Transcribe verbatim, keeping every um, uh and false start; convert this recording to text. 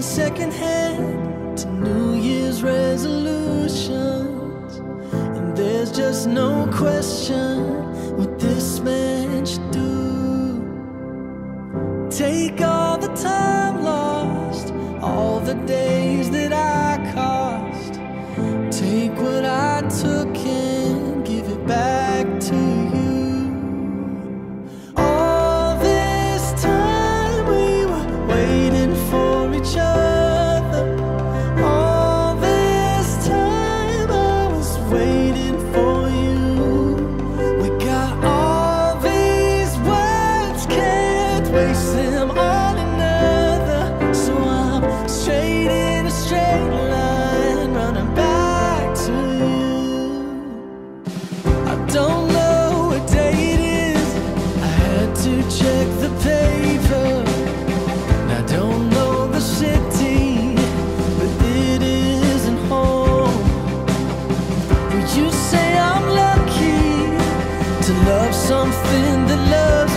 secondhand to New Year's resolutions, and there's just no question what this man should do. Take all the time lost, all the days that I cost, take what I took and give it back to you. All this time we were waiting for each other. All this time I was waiting for you. We got all these words, can't waste them on another. So I'm straight in a straight line, running back to you. I don't know what day it is, I had to check the paper. I don't know the city, but it isn't home. But you say I'm lucky to love something that loves